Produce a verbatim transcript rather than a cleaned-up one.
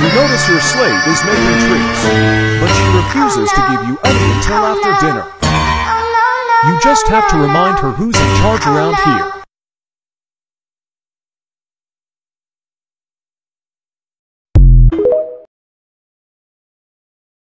You notice your slave is making treats, but she refuses to give you any until after dinner. You just have to remind her who's in charge around here. You